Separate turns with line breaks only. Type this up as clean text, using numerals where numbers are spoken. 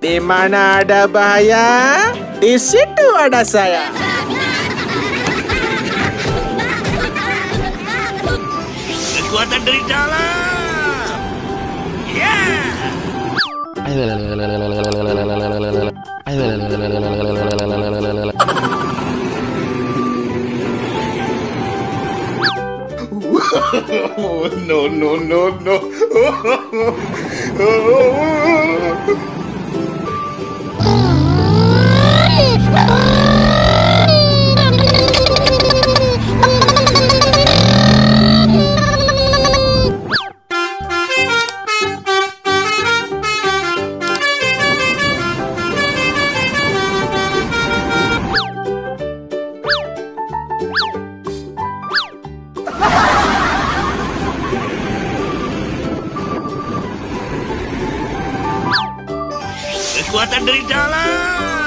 Di mana ada bahaya, di situ ada saya.
Kekuatan dari dalam. Ya.
No, no, no, no.
Kekuatan dari dalam.